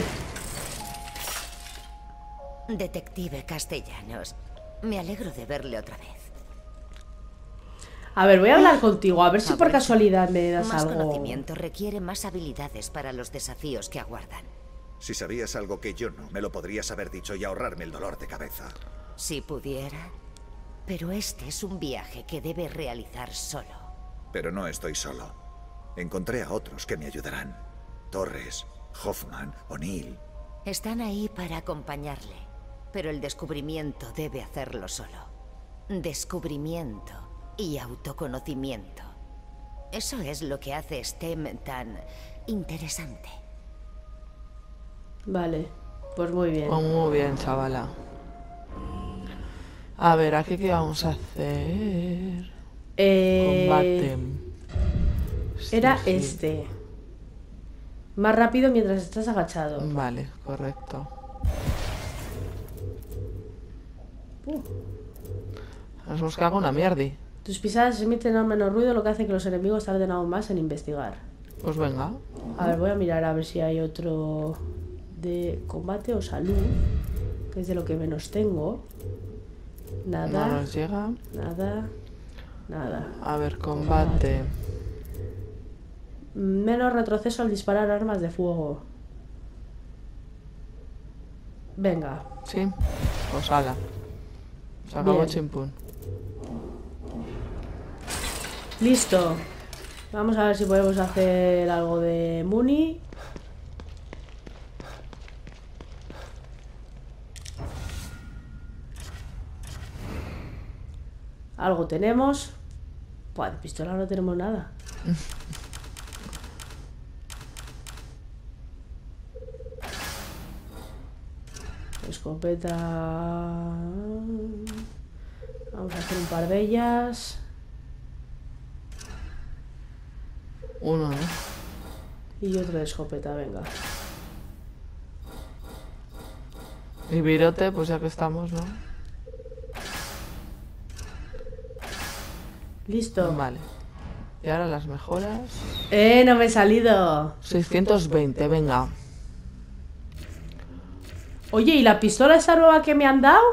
Detective Castellanos, me alegro de verle otra vez.
A ver, voy a hablar contigo, a ver si por casualidad me das
Más
algo.
conocimiento requiere más habilidades para los desafíos que aguardan.
Si sabías algo que yo no, me lo podrías haber dicho y ahorrarme el dolor de cabeza.
Si pudiera. Pero este es un viaje que debe realizar solo.
Pero no estoy solo. Encontré a otros que me ayudarán. Torres, Hoffman, O'Neill.
Están ahí para acompañarle, pero el descubrimiento debe hacerlo solo. Descubrimiento y autoconocimiento. Eso es lo que hace STEM tan interesante.
Vale, pues muy bien.
Pues muy bien, chavala. A ver, ¿aquí qué vamos a hacer? Combate.
Era
Sí.
este. Más rápido mientras estás agachado.
Vale, correcto. Nos hemos quedado con una mierda.
Tus pisadas emiten al menos ruido, lo que hace que los enemigos tarden aún más en investigar.
Pues venga.
A ver, voy a mirar a ver si hay otro de combate o salud, que es de lo que menos tengo.
No
Nada,
nos llega.
nada.
A ver, combate.
Menos retroceso al disparar armas de fuego. Venga.
Sí, pues ala. Se acabó
Bien.
chimpún.
Listo. Vamos a ver si podemos hacer algo de Muni. Algo tenemos. Buah, de pistola no tenemos nada. Escopeta. Vamos a hacer un par de ellas.
Uno, ¿no?
Y otro de escopeta, venga.
Y virote, pues ya que estamos, ¿no?
Listo.
Vale. Y ahora las mejoras.
No me he salido.
620, venga.
Oye, ¿y la pistola esa nueva que me han dado?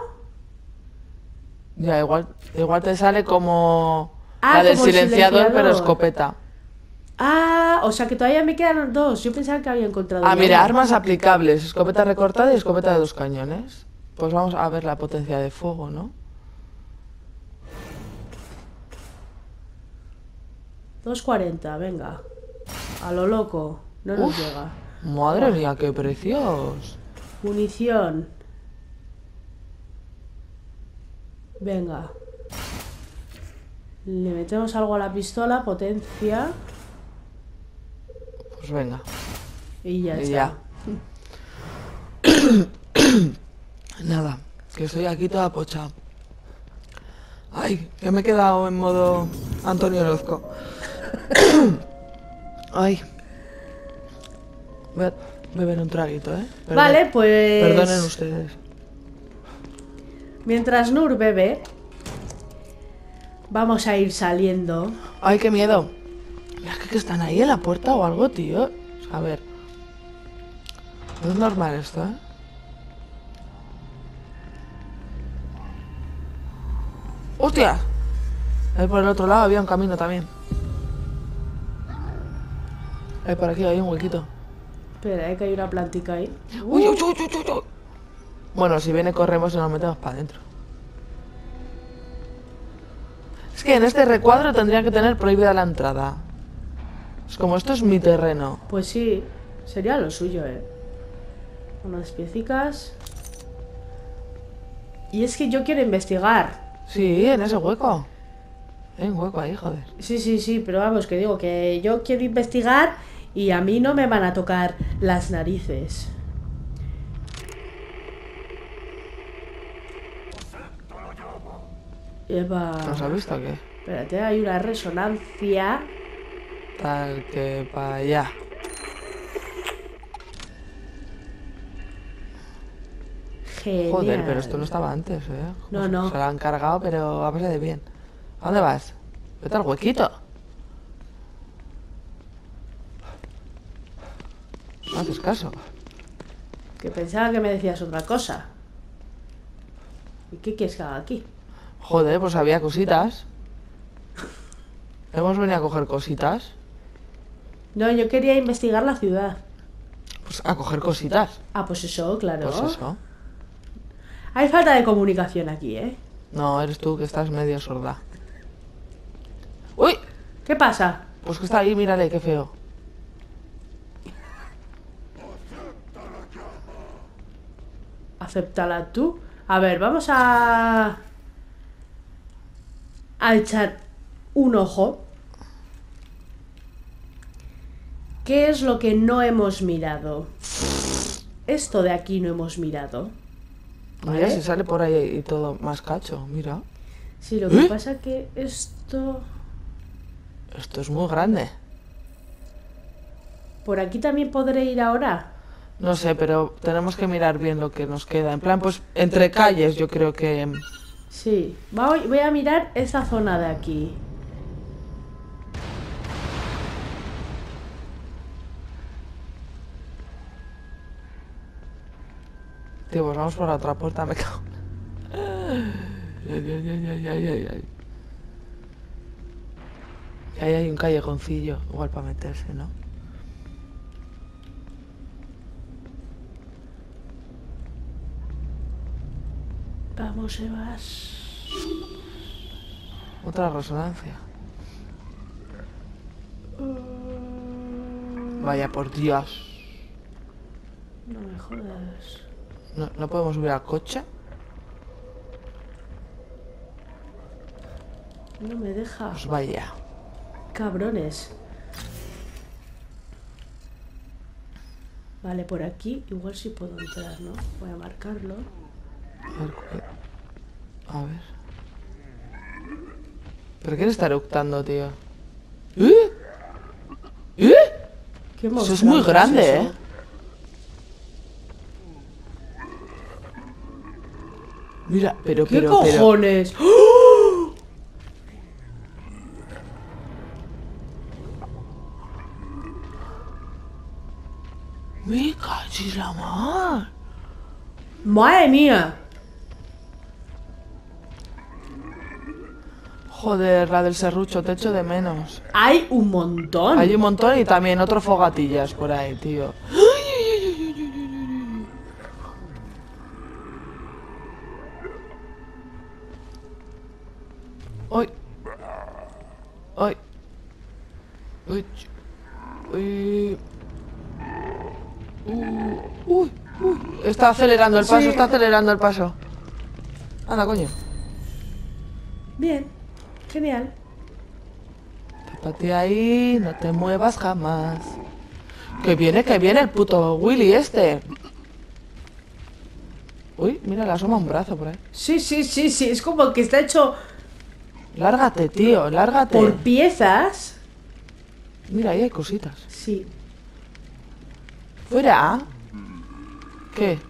Ya, igual te sale como
Ah,
la del
como el
silenciador, pero
silenciador.
escopeta.
Ah, o sea que todavía me quedan dos. Yo pensaba que había encontrado
Ah,
ya
mira,
una.
armas aplicables. Escopeta recortada y escopeta de 2 cañones. Pues vamos a ver la potencia de fuego, ¿no?
240, venga. A lo loco. No nos
Uf.
llega.
Madre mía, qué precios.
Munición. Venga. Le metemos algo a la pistola, potencia.
Pues venga.
Y ya
Y
está.
ya. Nada, que estoy aquí toda pocha. Ay, que me he quedado en modo Antonio Orozco. Ay. Voy a beber un traguito, ¿eh?
Vale, pues...
Perdonen ustedes.
Mientras Nur bebe, vamos a ir saliendo.
Ay, qué miedo. Mira que están ahí en la puerta o algo, tío. A ver. No es normal esto, ¿eh? ¡Hostia! Ahí por el otro lado había un camino también. Ahí por aquí hay un huequito.
Espera, que hay una plantica ahí.
¡Uy, uy, uy, uy, uy, uy! Bueno, si viene corremos y nos metemos para adentro. Es que en este recuadro tendría que tener prohibida la entrada. Es como esto es mi terreno.
Pues sí, sería lo suyo, Unas piecicas. Y es que yo quiero investigar.
Sí, en ese hueco. Hay un hueco ahí, joder.
Sí, sí, sí, pero vamos, que digo que yo quiero investigar y a mí no me van a tocar las narices. Eva.
¿Nos ha visto o qué?
Espérate, hay una resonancia.
Tal que para allá.
Genial.
Joder, pero esto no estaba antes,
No, no.
Se lo han cargado, pero a base de bien. ¿A dónde vas? Vete al huequito. No haces caso.
Que pensaba que me decías otra cosa. ¿Y qué quieres que haga aquí?
Joder, pues había cositas. Hemos venido a coger cositas.
No, yo quería investigar la ciudad.
Pues a coger cositas.
Ah, pues eso, claro.
Pues eso.
Hay falta de comunicación aquí,
No, eres tú que estás medio sorda. ¡Uy!
¿Qué pasa?
Pues que está ahí, mírale, qué feo.
Acéptala tú. A ver, vamos a echar un ojo. ¿Qué es lo que no hemos mirado? Esto de aquí no hemos mirado.
Mira, si sale por ahí y todo más cacho, mira.
Sí, lo que pasa que esto...
Esto es muy grande.
¿Por aquí también podré ir ahora?
No sé, pero tenemos que mirar bien lo que nos queda. En plan, pues, entre calles yo creo que...
Sí, voy a mirar esa zona de aquí.
Tío, pues vamos por la otra puerta, me cago. Ahí hay un callejoncillo, igual para meterse, ¿no?
Vamos, Sebas.
Otra resonancia. Vaya por Dios.
No me jodas.
¿No podemos subir al coche?
No me deja.
Pues vaya.
Cabrones. Vale, por aquí igual sí puedo entrar, ¿no? Voy a marcarlo.
A ver. ¿Pero quién está eructando, tío? ¿Eh? ¿Eh?
¿Qué
Eso es muy grande, ¿eh? Mira,
¿Qué cojones? ¡Oh!
¡Me cachis la mar!
¡Madre mía!
Joder, la del serrucho, te echo de menos.
Hay un montón.
Hay un montón y también otro fogatillas por ahí, tío. ¡Uy! ¡Uy! ¡Uy! ¡Uy! ¡Uy! Está acelerando el paso,
Sí.
está acelerando el paso. Anda, coño.
Bien, genial.
Tápate ahí, no te muevas jamás. Que viene el puto Willy este. Uy, mira, le asoma un brazo por ahí.
Sí, es como que está hecho
Lárgate, tío, lárgate.
por piezas.
Mira, ahí hay cositas.
Sí.
Fuera. ¿Qué?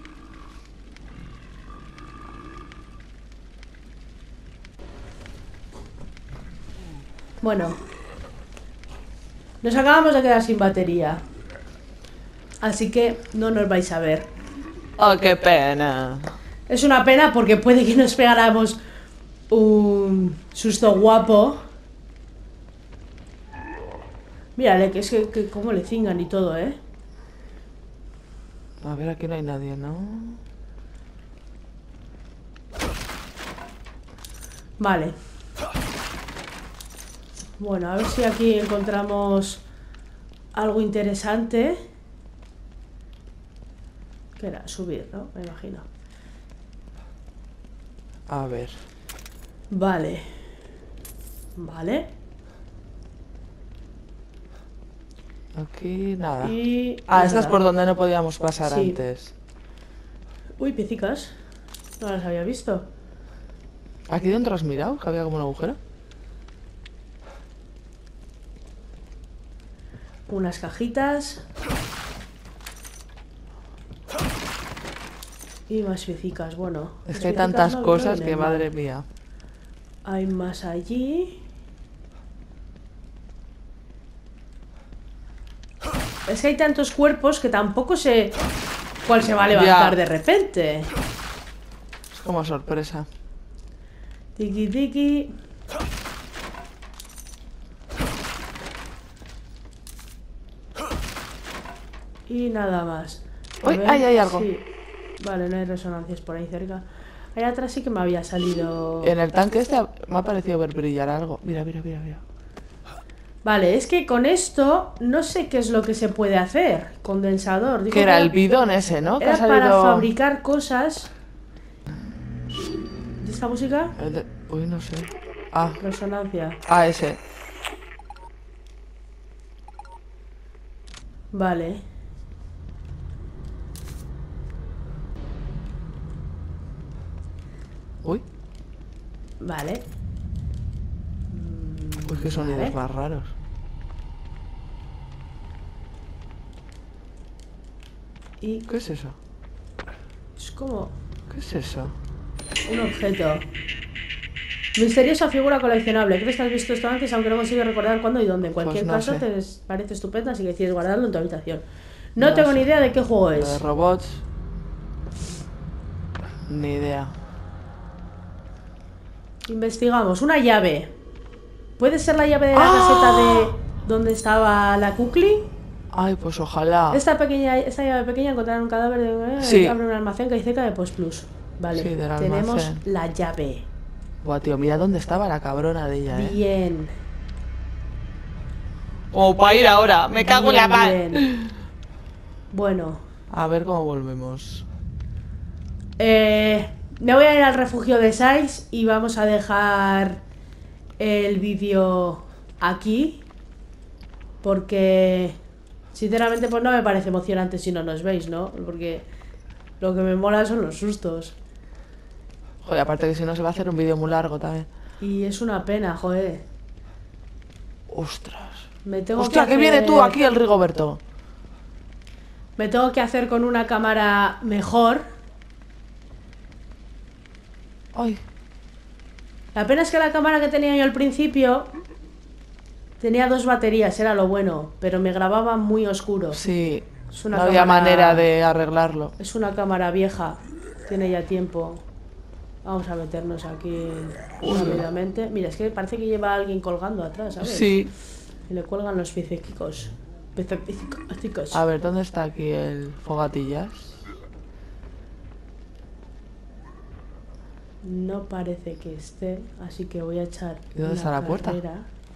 Bueno. Nos acabamos de quedar sin batería. Así que no nos vais a ver.
Oh, qué pena.
Es una pena porque puede que nos pegáramos un susto guapo. Mírale, que es que cómo le cingan y todo, ¿eh?
A ver, aquí no hay nadie, ¿no?
Vale. Bueno, a ver si aquí encontramos algo interesante. ¿Qué era? Subir, ¿no? Me imagino.
A ver.
Vale. Vale.
Aquí nada.
Y...
Ah, esta es
nada.
por donde no podíamos pasar
Sí.
antes.
Uy, piecicas. No las había visto.
¿Aquí dentro has mirado? Que había como un agujero.
Unas cajitas. Y más piecicas, bueno.
Es
las
que hay
piecicas
tantas
no
cosas
vienen
que,
mal.
madre mía.
Hay más allí. Es que hay tantos cuerpos que tampoco sé cuál se va a levantar
Ya.
de repente.
Es como sorpresa.
Tiki tiki. Y nada más. A
Uy,
ver,
ahí hay algo.
sí. Vale, no hay resonancias por ahí cerca. Allá atrás sí que me había salido.
En el tanque este me ha parecido ver brillar algo. Mira, mira, mira, mira.
Vale, es que con esto no sé qué es lo que se puede hacer. Condensador. Dijo
Que era el bidón ese, ¿no? Que ha
Era para
salido...
fabricar cosas. ¿Y esta música?
Uy, no sé. Ah,
Resonancia.
ese.
Vale.
Uy,
Vale.
uy, qué sonidos
Vale.
más raros.
Y
¿Qué es eso?
es como
¿Qué es eso?
un objeto. Misteriosa figura coleccionable. Crees que has visto esto antes, aunque no consigues recordar cuándo y dónde. En cualquier
no
caso,
sé.
te parece estupenda si decides guardarlo en tu habitación. No
No
tengo
sé.
ni idea de qué juego
Lo de
es.
robots. Ni idea.
Investigamos. Una llave. ¿Puede ser la llave de la
¡Ah!
caseta de donde estaba la Kukli?
Ay, pues ojalá.
Esta llave pequeña encontraron un cadáver de
Sí.
abre un almacén que hay cerca de Post Plus. Vale,
Sí, del
tenemos
almacén.
la llave.
Buah, tío, mira dónde estaba la cabrona de ella,
Bien.
Como para ir ahora, me cago en la paz.
Bien. Bueno.
A ver cómo volvemos.
Me voy a ir al refugio de Sykes y vamos a dejar el vídeo aquí. Porque sinceramente pues no me parece emocionante si no nos veis, ¿no? Porque lo que me mola son los sustos.
Joder, aparte que si no se va a hacer un vídeo muy largo también.
Y es una pena, joder.
Ostras.
Me tengo
Hostia,
que
que viene
hacer-
tú aquí el Rigoberto.
Me tengo que hacer con una cámara mejor.
Ay,
La pena es que la cámara que tenía yo al principio tenía 2 baterías, era lo bueno, pero me grababa muy oscuro.
sí.
Es una
No había
cámara-
manera de arreglarlo.
Es una cámara vieja, tiene ya tiempo. Vamos a meternos aquí rápidamente. Mira, es que parece que lleva a alguien colgando atrás, ¿sabes?
Sí.
Y le cuelgan los piecicos. Piecicos.
A ver, ¿dónde está aquí el fogatillas?
No parece que esté, así que voy a echar.
¿Y dónde
una
está la puerta?
carrera.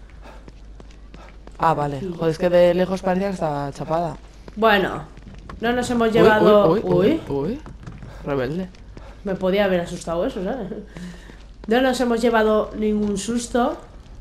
Ah, vale.
Aquí.
Joder, es que de lejos parecía que estaba chapada.
Bueno, no nos hemos llevado.
Uy. Rebelde.
Me podía haber asustado eso, ¿sabes? No nos hemos llevado ningún susto.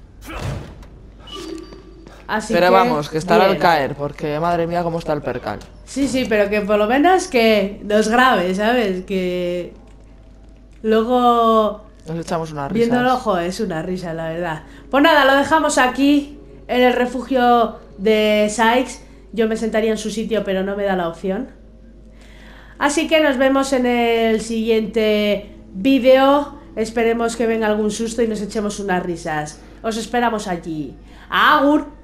Así
Pero
que,
vamos, que estará
bien.
al caer, porque madre mía cómo está el percal.
Sí, sí, pero que por lo menos que nos grabe, ¿sabes? Que luego
Nos echamos una risa.
viendo el ojo es una risa, la verdad. Pues nada, lo dejamos aquí en el refugio de Sykes. Yo me sentaría en su sitio, pero no me da la opción. Así que nos vemos en el siguiente vídeo. Esperemos que venga algún susto y nos echemos unas risas. Os esperamos allí. ¡Agur!